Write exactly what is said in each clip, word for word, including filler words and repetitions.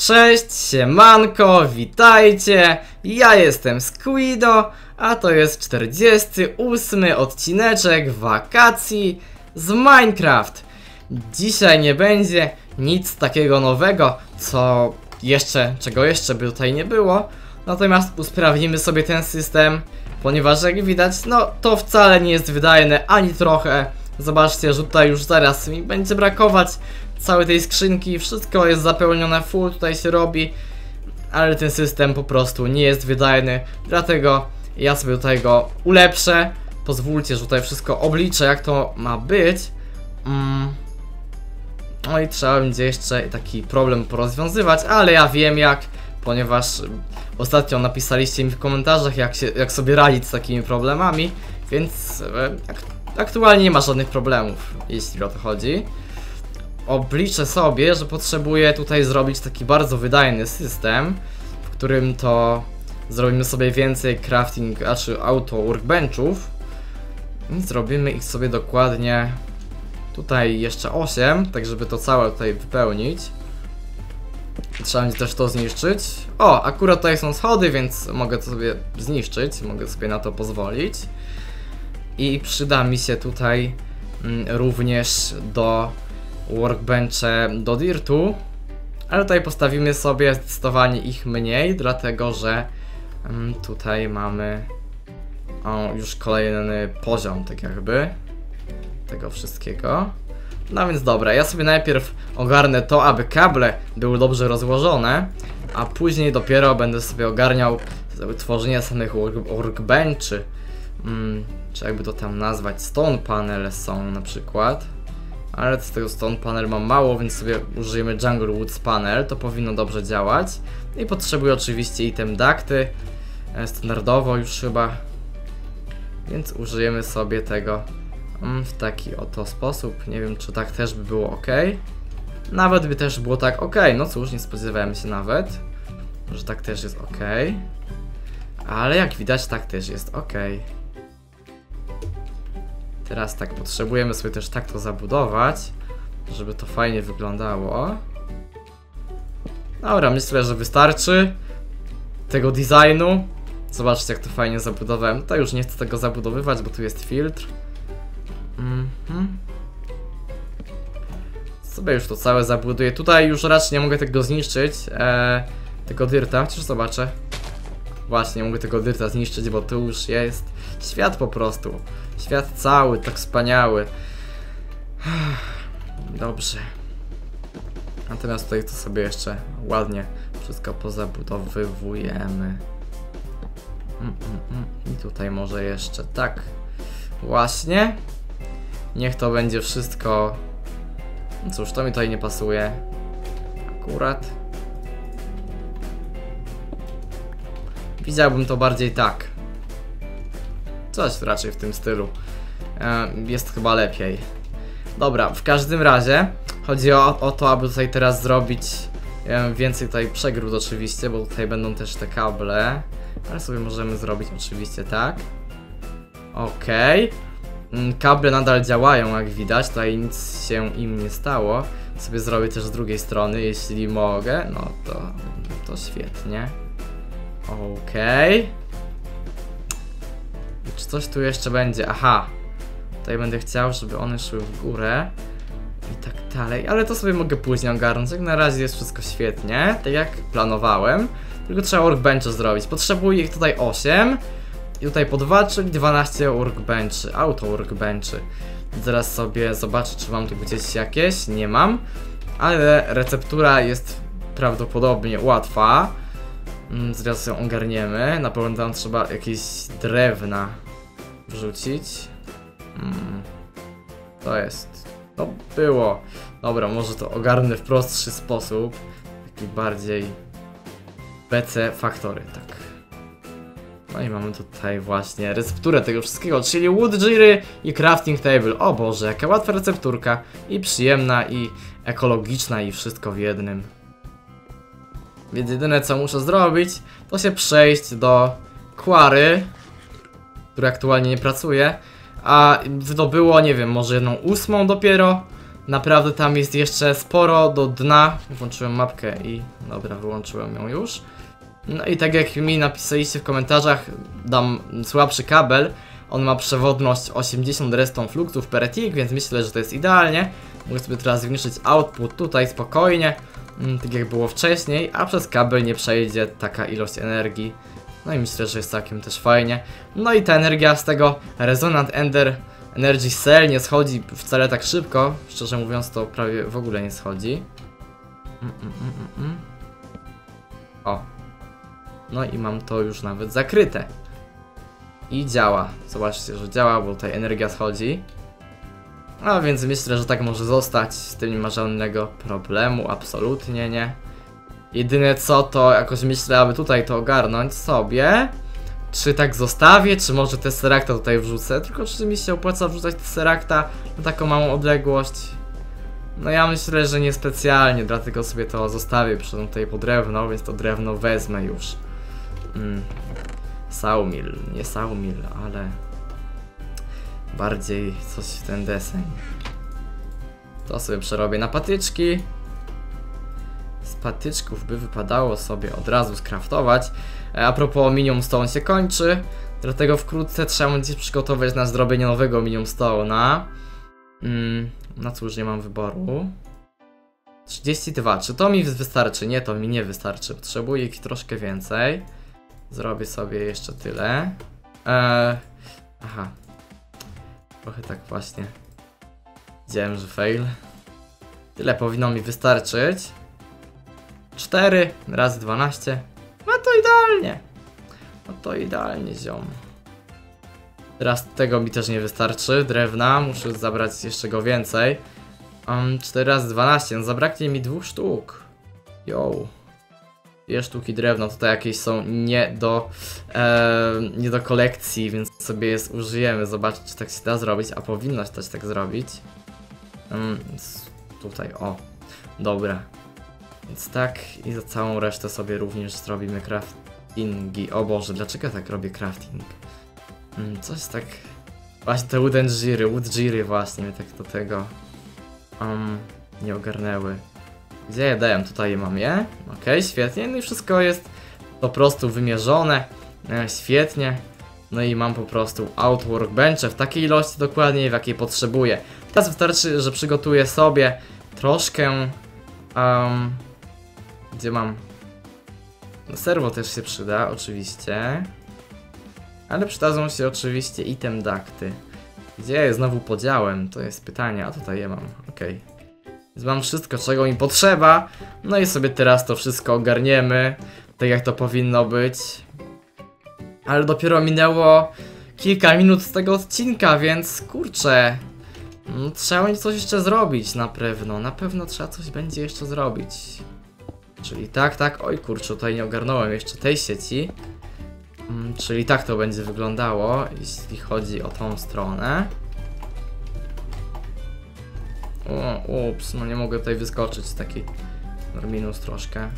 Cześć, siemanko, witajcie, ja jestem Squido, a to jest czterdziesty ósmy odcineczek wakacji z Minecraft. Dzisiaj nie będzie nic takiego nowego, co jeszcze, czego jeszcze by tutaj nie było, natomiast usprawnimy sobie ten system, ponieważ jak widać, no to wcale nie jest wydajne ani trochę. Zobaczcie, że tutaj już zaraz mi będzie brakować całej tej skrzynki, wszystko jest zapełnione full, tutaj się robi, ale ten system po prostu nie jest wydajny, dlatego ja sobie tutaj go ulepszę. Pozwólcie, że tutaj wszystko obliczę, jak to ma być. mm. No i trzeba będzie jeszcze taki problem porozwiązywać, ale ja wiem jak, ponieważ ostatnio napisaliście mi w komentarzach, jak, się, jak sobie radzić z takimi problemami, więc e, aktualnie nie ma żadnych problemów, jeśli o to chodzi. Obliczę sobie, że potrzebuję tutaj zrobić taki bardzo wydajny system, w którym to zrobimy sobie więcej crafting, znaczy auto workbenchów i zrobimy ich sobie dokładnie tutaj jeszcze osiem, tak żeby to całe tutaj wypełnić. Trzeba będzie też to zniszczyć. O, akurat tutaj są schody, więc mogę to sobie zniszczyć, mogę sobie na to pozwolić. I przyda mi się tutaj mm, również do workbenche do dirtu, ale tutaj postawimy sobie zdecydowanie ich mniej, dlatego że um, tutaj mamy o, już kolejny poziom, tak jakby tego wszystkiego. No więc dobra, ja sobie najpierw ogarnę to, aby kable były dobrze rozłożone, a później dopiero będę sobie ogarniał tworzenie samych workbenchy, um, czy jakby to tam nazwać, stone panel są na przykład. Ale z tego stone panel mam mało, więc sobie użyjemy jungle woods panel, to powinno dobrze działać. I potrzebuję oczywiście item ducty, standardowo już chyba, więc użyjemy sobie tego w taki oto sposób. Nie wiem, czy tak też by było ok. Nawet by też było tak ok, no cóż, nie spodziewałem się nawet, że tak też jest ok. Ale jak widać, tak też jest ok. Teraz tak, potrzebujemy sobie też tak to zabudować, żeby to fajnie wyglądało. Dobra, myślę, że wystarczy tego designu. Zobaczcie, jak to fajnie zabudowałem. Tutaj już nie chcę tego zabudowywać, bo tu jest filtr. Mhm. Sobie już to całe zabuduję. Tutaj już raczej nie mogę tego zniszczyć, eee, tego dirta, chociaż zobaczę. Właśnie, nie mogę tego dirta zniszczyć, bo tu już jest świat po prostu. Świat cały, tak wspaniały. Dobrze. Natomiast tutaj to sobie jeszcze ładnie wszystko pozabudowywujemy. Mm, mm, mm. I tutaj może jeszcze tak. Właśnie. Niech to będzie wszystko. No cóż, to mi tutaj nie pasuje. Akurat. Widziałbym to bardziej tak. Coś raczej w tym stylu. Jest chyba lepiej. Dobra, w każdym razie chodzi o, o to, aby tutaj teraz zrobić więcej tutaj przegród oczywiście, bo tutaj będą też te kable. Ale sobie możemy zrobić oczywiście tak. Okej. Okay. Kable nadal działają, jak widać, tutaj nic się im nie stało. Sobie zrobię też z drugiej strony, jeśli mogę. No to, to świetnie. Okej. Okay. Czy coś tu jeszcze będzie? Aha. Tutaj będę chciał, żeby one szły w górę i tak dalej, ale to sobie mogę później ogarnąć. Jak na razie jest wszystko świetnie, tak jak planowałem. Tylko trzeba workbenche zrobić. Potrzebuję ich tutaj osiem i tutaj po dwa, czyli dwanaście workbenchy, auto workbenchy. Zaraz sobie zobaczę, czy mam tu gdzieś jakieś. Nie mam, ale receptura jest prawdopodobnie łatwa. Zaraz ją ogarniemy. Na pewno tam trzeba jakieś drewna wrzucić. Hmm. To jest. To było. Dobra, może to ogarnę w prostszy sposób. Taki bardziej P C Factory, tak. No i mamy tutaj właśnie recepturę tego wszystkiego, czyli wood jiry i crafting table. O Boże, jaka łatwa recepturka. I przyjemna, i ekologiczna, i wszystko w jednym. Więc jedyne co muszę zrobić, to się przejść do Quarry, który aktualnie nie pracuje, a wydobyło, nie wiem, może jedną ósmą dopiero. Naprawdę tam jest jeszcze sporo do dna. Włączyłem mapkę i dobra, wyłączyłem ją już. No i tak jak mi napisaliście w komentarzach, dam słabszy kabel. On ma przewodność osiemdziesiąt redstone fluxów per tick, więc myślę, że to jest idealnie. Mogę sobie teraz zwiększyć output tutaj spokojnie, tak jak było wcześniej, a przez kabel nie przejdzie taka ilość energii. No i myślę, że jest całkiem też fajnie. No i ta energia z tego Resonant Ender Energy Cell nie schodzi wcale tak szybko. Szczerze mówiąc, to prawie w ogóle nie schodzi. Mm, mm, mm, mm. O. No i mam to już nawet zakryte. I działa. Zobaczcie, że działa, bo tutaj energia schodzi. A więc myślę, że tak może zostać. Z tym nie ma żadnego problemu. Absolutnie nie. Jedyne co, to jakoś myślę, aby tutaj to ogarnąć sobie. Czy tak zostawię, czy może Tesseracta tutaj wrzucę. Tylko czy mi się opłaca wrzucać Tesseracta na taką małą odległość? No ja myślę, że niespecjalnie, dlatego sobie to zostawię. Przyszedłem tutaj po drewno, więc to drewno wezmę już. Mm. Sawmill, nie sawmill, ale bardziej coś w ten deseń. To sobie przerobię na patyczki. Z patyczków by wypadało sobie od razu skraftować. A propos Minium Stone się kończy, dlatego wkrótce trzeba będzie przygotować na zrobienie nowego Minium Stone'a. Mm, no cóż, nie mam wyboru. trzydzieści dwa, czy to mi wystarczy? Nie, to mi nie wystarczy. Potrzebuję ich troszkę więcej. Zrobię sobie jeszcze tyle. Eee, aha. Trochę tak właśnie. Widziałem, że fail. Tyle powinno mi wystarczyć. cztery razy dwanaście. No to idealnie. No to idealnie, ziom. Teraz tego mi też nie wystarczy. Drewna, muszę zabrać jeszcze go więcej. Um, cztery razy dwanaście, no zabraknie mi dwóch sztuk. Yo. Dwie sztuki drewna tutaj jakieś są nie do, e, nie do kolekcji, więc sobie je użyjemy. Zobaczyć, czy tak się da zrobić, a powinno się też tak zrobić. Um, tutaj, o. Dobra. Więc tak i za całą resztę sobie również zrobimy craftingi. O Boże, dlaczego tak robię crafting? Um, coś tak... Właśnie te wooden jiry, wood jiry właśnie mnie tak do tego um, nie ogarnęły. Gdzie je daję? Tutaj je mam je. Ok, świetnie. No i wszystko jest po prostu wymierzone. E, świetnie. No i mam po prostu out workbenche w takiej ilości dokładnie, w jakiej potrzebuję. Teraz wystarczy, że przygotuję sobie troszkę... Um, gdzie mam? No, serwo też się przyda, oczywiście. Ale przydadzą się oczywiście item ducty. Gdzie je znowu podziałem? To jest pytanie, a tutaj je mam. Ok. Więc mam wszystko, czego mi potrzeba. No i sobie teraz to wszystko ogarniemy. Tak jak to powinno być. Ale dopiero minęło kilka minut z tego odcinka, więc kurczę. No, trzeba będzie coś jeszcze zrobić na pewno. Na pewno trzeba coś będzie jeszcze zrobić. Czyli tak, tak. Oj kurczę, tutaj nie ogarnąłem jeszcze tej sieci. Hmm, czyli tak to będzie wyglądało, jeśli chodzi o tą stronę. O, ups, no nie mogę tutaj wyskoczyć, taki minus troszkę.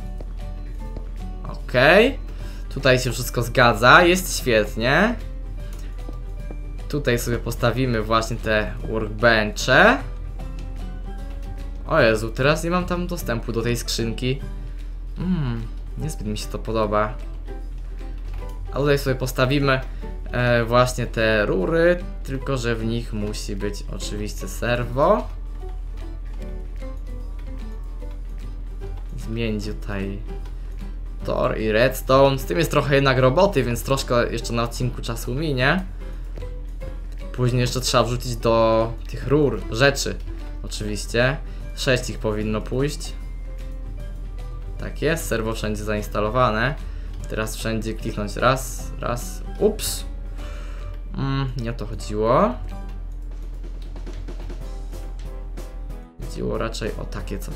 Okej, okay. Tutaj się wszystko zgadza, jest świetnie. Tutaj sobie postawimy właśnie te workbenche. O Jezu, teraz nie mam tam dostępu do tej skrzynki. Hmm, niezbyt mi się to podoba. A tutaj sobie postawimy e, właśnie te rury, tylko że w nich musi być oczywiście serwo. Zmienić tutaj tor i redstone. Z tym jest trochę jednak roboty, więc troszkę jeszcze na odcinku czasu minie. Później jeszcze trzeba wrzucić do tych rur rzeczy. Oczywiście. sześć ich powinno pójść. Tak jest, serwo wszędzie zainstalowane. Teraz wszędzie kliknąć raz, raz. Ups. Mm, nie o to chodziło. Chodziło raczej o takie coś.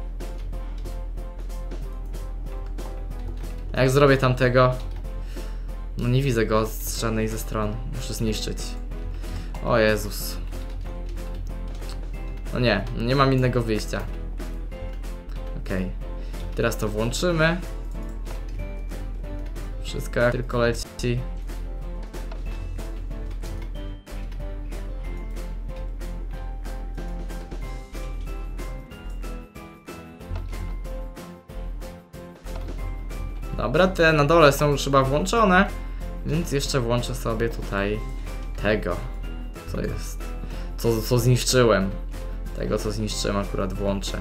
A jak zrobię tamtego? No nie widzę go z żadnej ze stron. Muszę zniszczyć. O Jezus. No nie, nie mam innego wyjścia. Okej. Okay. Teraz to włączymy. Wszystko jak tylko leci. Dobra, te na dole są już chyba włączone, więc jeszcze włączę sobie tutaj tego, co jest, co, co zniszczyłem. Tego, co zniszczyłem, akurat włączę.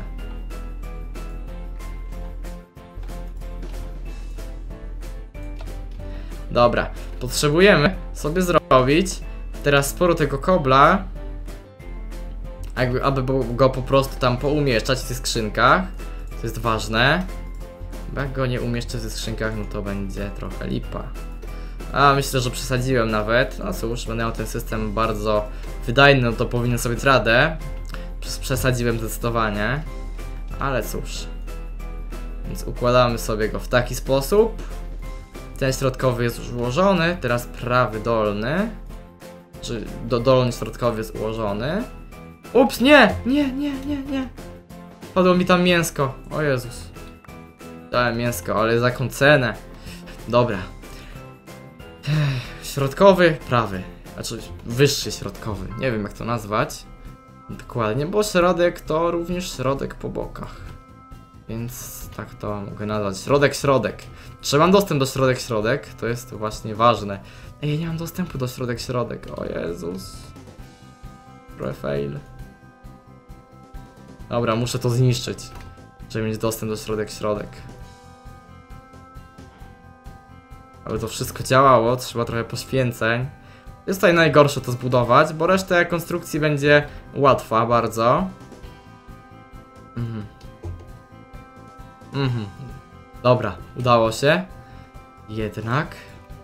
Dobra, potrzebujemy sobie zrobić teraz sporo tego kobla, jakby, aby go po prostu tam poumieszczać w tych skrzynkach. To jest ważne. Bo jak go nie umieszczę w tych skrzynkach, no to będzie trochę lipa. A myślę, że przesadziłem nawet. No cóż, będę miał ten system bardzo wydajny, no to powinien sobie dać radę. Przesadziłem zdecydowanie. Ale cóż. Więc układamy sobie go w taki sposób. Ten środkowy jest już ułożony, teraz prawy dolny. Czy do, dolny środkowy jest ułożony. Ups, nie! Nie, nie, nie, nie. Padło mi tam mięsko. O Jezus. Dałem mięsko, ale za jaką cenę. Dobra. Środkowy, prawy. Znaczy wyższy środkowy. Nie wiem jak to nazwać dokładnie, bo środek to również środek po bokach. Więc tak to mogę nazwać. Środek, środek. Czy mam dostęp do środek, środek? To jest właśnie ważne. Ej, ja nie mam dostępu do środek, środek. O Jezus. Trochę fail. Dobra, muszę to zniszczyć, żeby mieć dostęp do środek, środek. Aby to wszystko działało, trzeba trochę poświęceń. Jest tutaj najgorsze to zbudować, bo reszta konstrukcji będzie łatwa bardzo. Mhm. Mhm. Dobra, udało się. Jednak.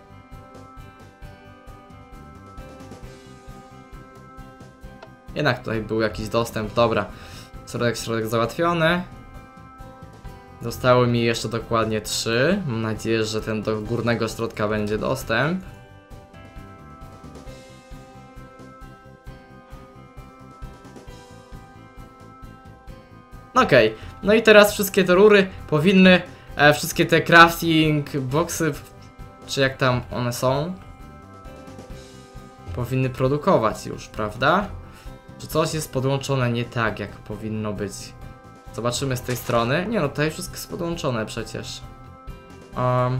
Jednak tutaj był jakiś dostęp, dobra. Środek, środek załatwiony. Zostały mi jeszcze dokładnie trzy. Mam nadzieję, że ten do górnego środka będzie dostęp. Okej, okay. No i teraz wszystkie te rury powinny, e, wszystkie te crafting boxy, czy jak tam one są, powinny produkować już, prawda? Czy coś jest podłączone nie tak, jak powinno być? Zobaczymy z tej strony. Nie no, tutaj wszystko jest podłączone przecież. Um,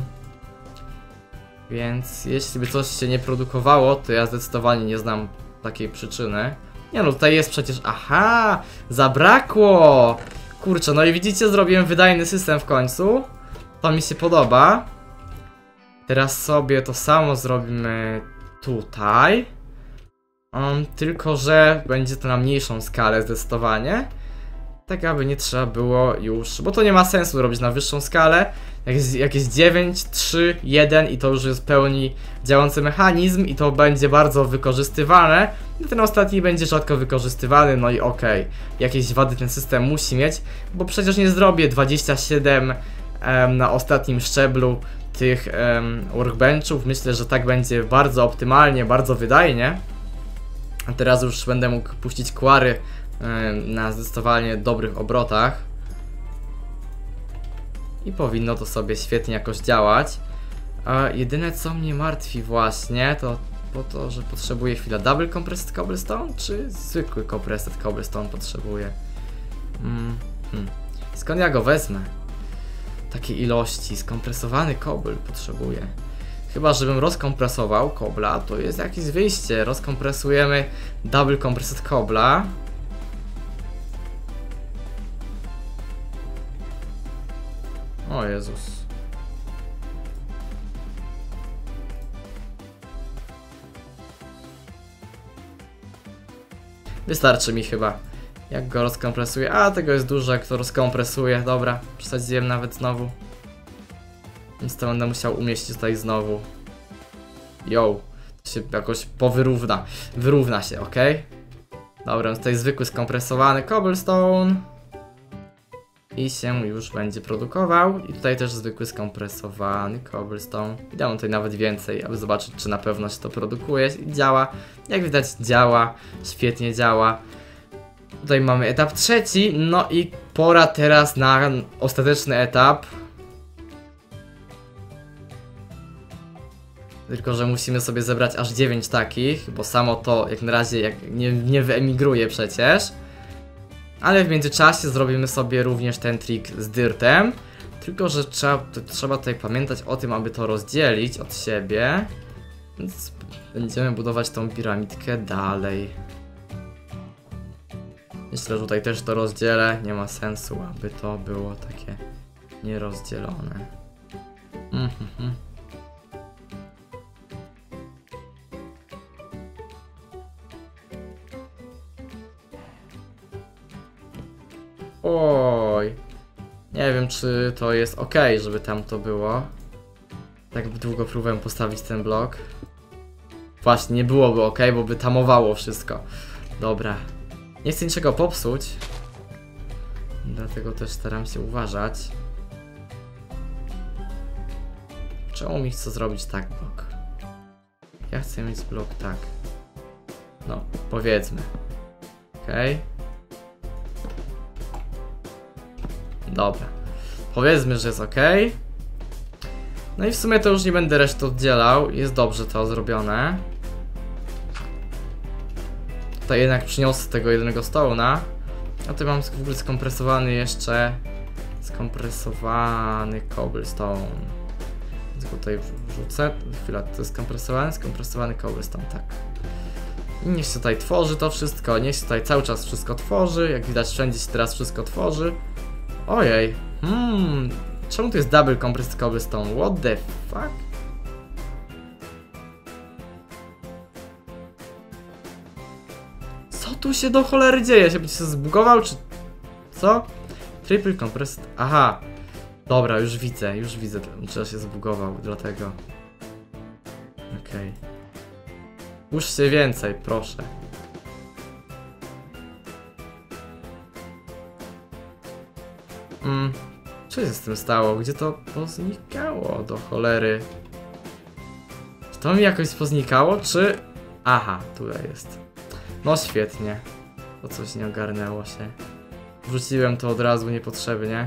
więc jeśli by coś się nie produkowało, to ja zdecydowanie nie znam takiej przyczyny. Nie no, tutaj jest przecież... Aha! Zabrakło! Kurczę, no i widzicie, zrobiłem wydajny system w końcu. To mi się podoba. Teraz sobie to samo zrobimy tutaj. Um, tylko, że będzie to na mniejszą skalę zdecydowanie. Tak aby nie trzeba było już, bo to nie ma sensu robić na wyższą skalę. Jak jest, jak jest dziewięć, trzy, jeden i to już jest w pełni działający mechanizm i to będzie bardzo wykorzystywane. I ten ostatni będzie rzadko wykorzystywany, no i okej. Okay. Jakieś wady ten system musi mieć, bo przecież nie zrobię dwudziestu siedmiu um, na ostatnim szczeblu tych um, workbenchów. Myślę, że tak będzie bardzo optymalnie, bardzo wydajnie. A teraz już będę mógł puścić kwary na zdecydowanie dobrych obrotach i powinno to sobie świetnie jakoś działać. A jedyne co mnie martwi właśnie to, po to, że potrzebuję chwilę double compressed cobblestone, czy zwykły compressed cobblestone potrzebuję? Mm, hmm. Skąd ja go wezmę? Takiej ilości, skompresowany cobble potrzebuję. Chyba żebym rozkompresował kobla, to jest jakieś wyjście. Rozkompresujemy double compressed cobla. O Jezus. Wystarczy mi chyba. Jak go rozkompresuję. A, tego jest dużo, jak to rozkompresuję. Dobra, przesadziłem nawet znowu. Więc to będę musiał umieścić tutaj znowu. Yo. To się jakoś powyrówna. Wyrówna się, ok? Dobra, tutaj zwykły skompresowany cobblestone. I się już będzie produkował. I tutaj też zwykły skompresowany cobblestone. I dam tutaj nawet więcej, aby zobaczyć, czy na pewno się to produkuje i działa. Jak widać, działa. Świetnie działa. Tutaj mamy etap trzeci. No i pora teraz na ostateczny etap. Tylko że musimy sobie zebrać aż dziewięć takich, bo samo to jak na razie jak nie, nie wyemigruje przecież. Ale w międzyczasie zrobimy sobie również ten trik z dirtem. Tylko, że trzeba, trzeba tutaj pamiętać o tym, aby to rozdzielić od siebie. Więc będziemy budować tą piramidkę dalej. Myślę, że tutaj też to rozdzielę. Nie ma sensu, aby to było takie nierozdzielone. Mhm. Oj. Nie wiem, czy to jest ok, żeby tam to było. Tak długo próbowałem postawić ten blok. Właśnie, nie byłoby ok, bo by tamowało wszystko. Dobra. Nie chcę niczego popsuć. Dlatego też staram się uważać. Czemu mi chce zrobić tak blok? Ja chcę mieć blok tak. No, powiedzmy. Okej. Okay. Dobra. Powiedzmy, że jest ok. No i w sumie to już nie będę reszty oddzielał. Jest dobrze to zrobione. Tutaj jednak przyniosę tego jednego stone'a. A tu mam w ogóle skompresowany jeszcze skompresowany cobblestone. Więc go tutaj wrzucę. Chwila, to jest skompresowany, skompresowany cobblestone, tak. I niech się tutaj tworzy to wszystko, niech się tutaj cały czas wszystko tworzy. Jak widać, wszędzie się teraz wszystko tworzy. Ojej, hmm, czemu tu jest double compressed cobblestone? What the fuck? Co tu się do cholery dzieje? Się będzie się zbugował, czy... Co? Triple compressed... Aha. Dobra, już widzę, już widzę, że się zbugował, dlatego. Okej. Okay. Puszczcie więcej, proszę. Mm, co się z tym stało? Gdzie to poznikało do cholery? Czy to mi jakoś poznikało, czy... Aha, tutaj jest. No świetnie. To coś nie ogarnęło się. Wrzuciłem to od razu niepotrzebnie.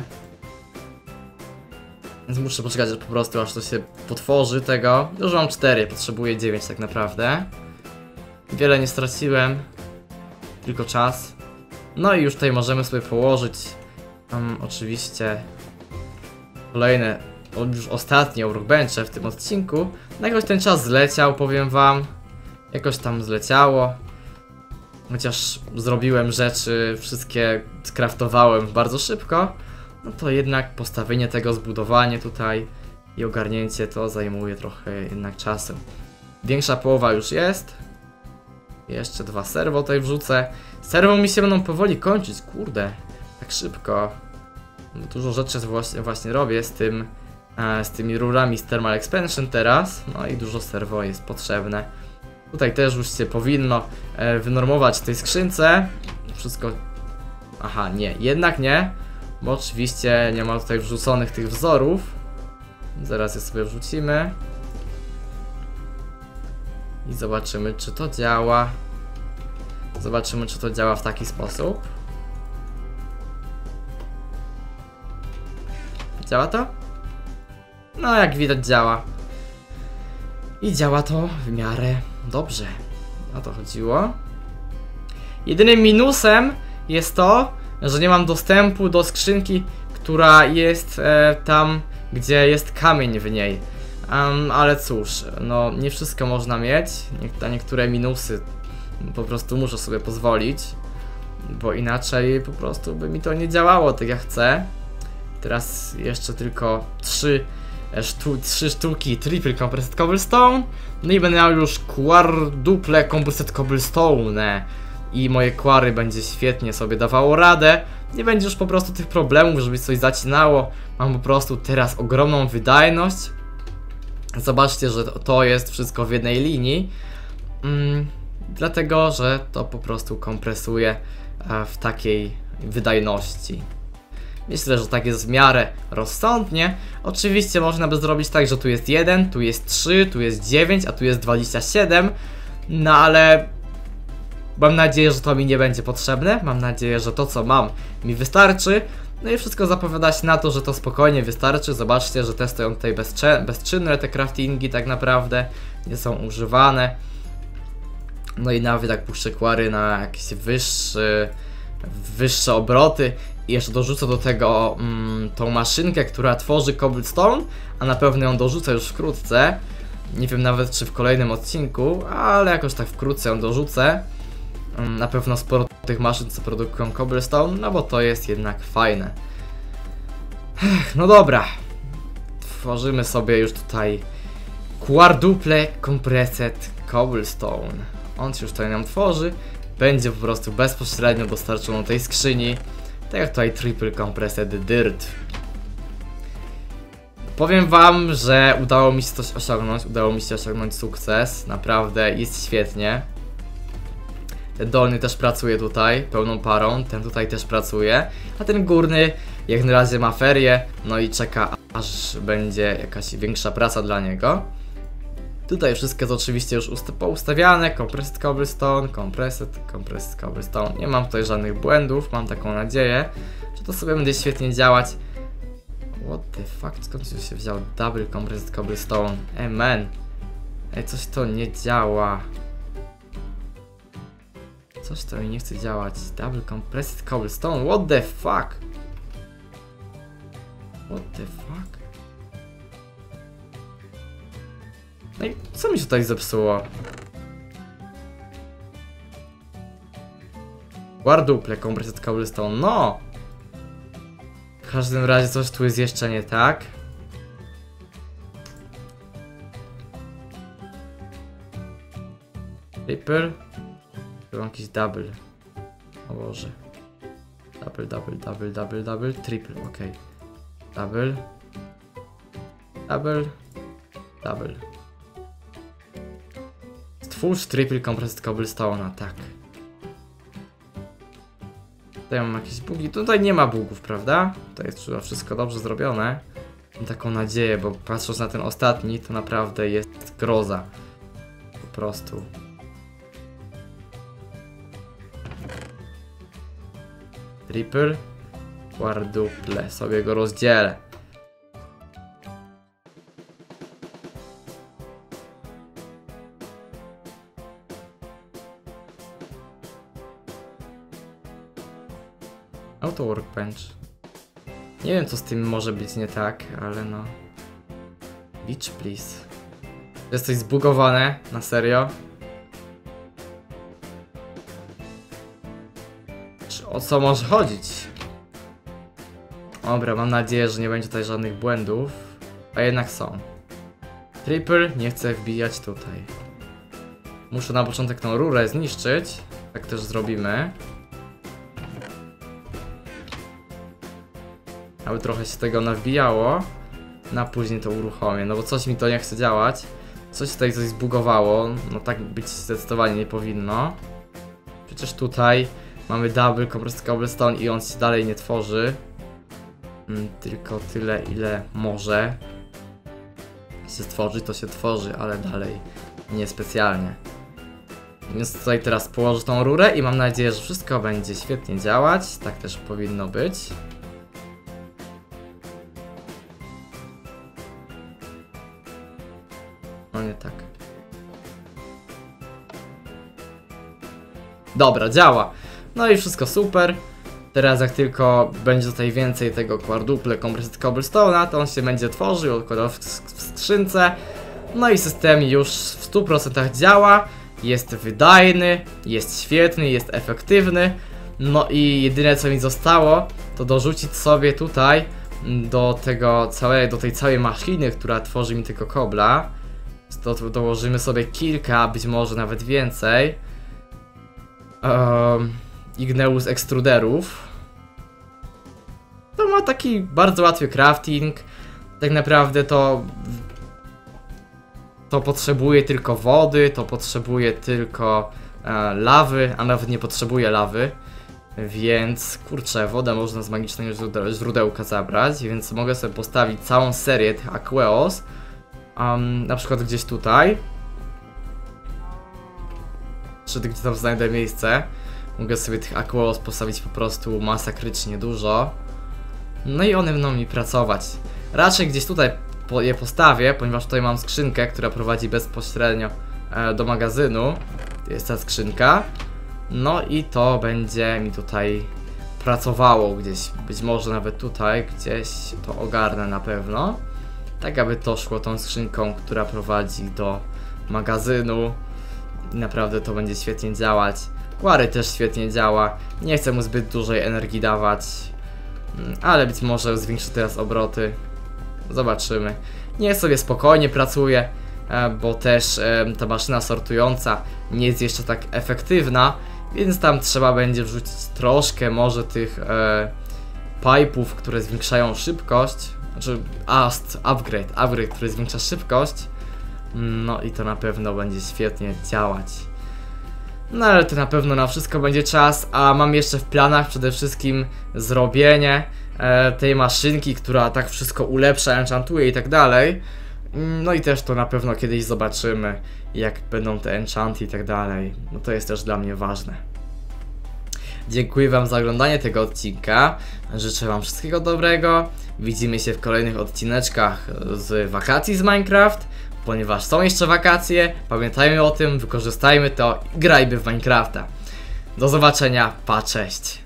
Więc muszę poczekać, że po prostu aż to się potworzy tego. Już mam cztery, potrzebuję dziewięć tak naprawdę. Wiele nie straciłem. Tylko czas. No i już tutaj możemy sobie położyć um, oczywiście kolejne, już ostatnie workbenche w tym odcinku. No jakoś ten czas zleciał, powiem wam. Jakoś tam zleciało. Chociaż zrobiłem rzeczy, wszystkie skraftowałem bardzo szybko. No to jednak postawienie tego, zbudowanie tutaj i ogarnięcie to zajmuje trochę jednak czasu. Większa połowa już jest. Jeszcze dwa serwo tutaj wrzucę. Serwo mi się będą powoli kończyć, kurde. Tak szybko. Dużo rzeczy właśnie, właśnie robię z tym, e, z tymi rurami z Thermal Expansion teraz. No i dużo serwo jest potrzebne. Tutaj też już się powinno e, wynormować w tej skrzynce. Wszystko... Aha, nie, jednak nie. Bo oczywiście nie ma tutaj wrzuconych tych wzorów. Zaraz je sobie wrzucimy. I zobaczymy, czy to działa. Zobaczymy, czy to działa w taki sposób. Działa to? No, jak widać działa. I działa to w miarę dobrze. O to chodziło. Jedynym minusem jest to, że nie mam dostępu do skrzynki, która jest e, tam, gdzie jest kamień w niej. Um, ale cóż, no nie wszystko można mieć. Na niektóre minusy po prostu muszę sobie pozwolić, bo inaczej po prostu by mi to nie działało tak jak chcę. Teraz jeszcze tylko trzy, sztu, trzy sztuki Triple Compressed Cobblestone. No i będę miał już Quadruple Compressed Cobblestone. I moje kwary będzie świetnie sobie dawało radę. Nie będzie już po prostu tych problemów, żeby coś zacinało. Mam po prostu teraz ogromną wydajność. Zobaczcie, że to jest wszystko w jednej linii. Mm, dlatego, że to po prostu kompresuje w takiej wydajności. Myślę, że tak jest w miarę rozsądnie. Oczywiście można by zrobić tak, że tu jest jeden, tu jest trzy, tu jest dziewięć, a tu jest dwadzieścia siedem. No ale mam nadzieję, że to mi nie będzie potrzebne. Mam nadzieję, że to co mam mi wystarczy. No i wszystko zapowiada się na to, że to spokojnie wystarczy. Zobaczcie, że te stoją tutaj bezczynne, te craftingi tak naprawdę nie są używane. No i nawet jak puszczę kwary na jakiś wyższy, wyższe obroty i jeszcze dorzucę do tego mm, tą maszynkę, która tworzy cobblestone, a na pewno ją dorzucę już wkrótce. Nie wiem nawet czy w kolejnym odcinku, ale jakoś tak wkrótce ją dorzucę. Mm, na pewno sporo tych maszyn, co produkują cobblestone, no bo to jest jednak fajne. Ech, no dobra. Tworzymy sobie już tutaj quadruple compressed cobblestone. On się już tutaj nam tworzy. Będzie po prostu bezpośrednio dostarczony do tej skrzyni. Tak jak tutaj triple compressed dirt. Powiem wam, że udało mi się coś osiągnąć. Udało mi się osiągnąć sukces. Naprawdę jest świetnie. Ten dolny też pracuje tutaj pełną parą. Ten tutaj też pracuje. A ten górny jak na razie ma ferie. No i czeka aż będzie jakaś większa praca dla niego. Tutaj wszystko jest oczywiście już poustawiane. Compressed cobblestone, compressed, compressed cobblestone. Nie mam tutaj żadnych błędów, mam taką nadzieję, że to sobie będzie świetnie działać. What the fuck, skąd się wziął double compressed cobblestone? Ej man, ej coś to nie działa. Coś to mi nie chce działać. Double compressed cobblestone, what the fuck? What the fuck? No i co mi się tutaj zepsuło? Quadruple compressed cobblestone, no! W każdym razie coś tu jest jeszcze nie tak. Triple? Tu mam jakiś double. O Boże. Double, double, double, double, double, triple, ok. Double. Double. Double. Stwórz triple compressed cobblestone'a, tak. Tutaj mam jakieś bugi. Tutaj nie ma bugów, prawda? Tutaj jest wszystko dobrze zrobione. Mam taką nadzieję, bo patrząc na ten ostatni, to naprawdę jest groza. Po prostu. Triple. Quadruple. Sobie go rozdzielę. Auto workbench. Nie wiem co z tym może być nie tak, ale no. Beach please. To jest coś zbugowane, na serio. Czy o co może chodzić? Dobra, mam nadzieję, że nie będzie tutaj żadnych błędów. A jednak są. Triple nie chcę wbijać tutaj. Muszę na początek tą rurę zniszczyć. Tak też zrobimy. Aby trochę się tego nawbijało. Na później to uruchomię, no bo coś mi to nie chce działać. Coś tutaj coś zbugowało. No tak być zdecydowanie nie powinno. Przecież tutaj mamy double compressed cobblestone i on się dalej nie tworzy. Hmm, tylko tyle ile może się stworzyć, to się tworzy, ale dalej nie specjalnie. Więc tutaj teraz położę tą rurę i mam nadzieję, że wszystko będzie świetnie działać. Tak też powinno być. No nie tak. Dobra, działa. No i wszystko super. Teraz jak tylko będzie tutaj więcej tego quadruple compressed cobblestone'a, to on się będzie tworzył, odkładał w, w skrzynce. No i system już w stu procentach działa. Jest wydajny, jest świetny, jest efektywny. No i jedyne co mi zostało, to dorzucić sobie tutaj do tego całej, do tej całej maszyny, która tworzy mi tego kobla. To dołożymy sobie kilka, być może nawet więcej um, Igneous ekstruderów. To ma taki bardzo łatwy crafting. Tak naprawdę to To potrzebuje tylko wody, to potrzebuje tylko e, lawy, a nawet nie potrzebuje lawy. Więc kurczę, wodę można z magicznego źródełka zabrać, więc mogę sobie postawić całą serię tych Aqueous. Um, na przykład gdzieś tutaj. Czy gdzie tam znajdę miejsce. Mogę sobie tych Aqueous postawić po prostu masakrycznie dużo. No i one będą mi pracować. Raczej gdzieś tutaj po je postawię, ponieważ tutaj mam skrzynkę, która prowadzi bezpośrednio e, do magazynu. Jest ta skrzynka. No i to będzie mi tutaj pracowało gdzieś, być może nawet tutaj, gdzieś to ogarnę na pewno. Tak aby to szło tą skrzynką, która prowadzi do magazynu. I naprawdę to będzie świetnie działać. Quarry też świetnie działa. Nie chcę mu zbyt dużej energii dawać, ale być może zwiększy teraz obroty. Zobaczymy. Niech sobie spokojnie pracuje, bo też ta maszyna sortująca nie jest jeszcze tak efektywna, więc tam trzeba będzie wrzucić troszkę może tych e, pipe'ów, które zwiększają szybkość. Znaczy ast, upgrade, upgrade, który zwiększa szybkość. No i to na pewno będzie świetnie działać. No ale to na pewno na wszystko będzie czas, a mam jeszcze w planach przede wszystkim zrobienie e, tej maszynki, która tak wszystko ulepsza, enchantuje i tak dalej. No i też to na pewno kiedyś zobaczymy, jak będą te enchanty i tak dalej. No to jest też dla mnie ważne. Dziękuję wam za oglądanie tego odcinka. Życzę wam wszystkiego dobrego. Widzimy się w kolejnych odcineczkach z wakacji z Minecraft. Ponieważ są jeszcze wakacje, pamiętajmy o tym, wykorzystajmy to i grajmy w Minecrafta. Do zobaczenia, pa, cześć!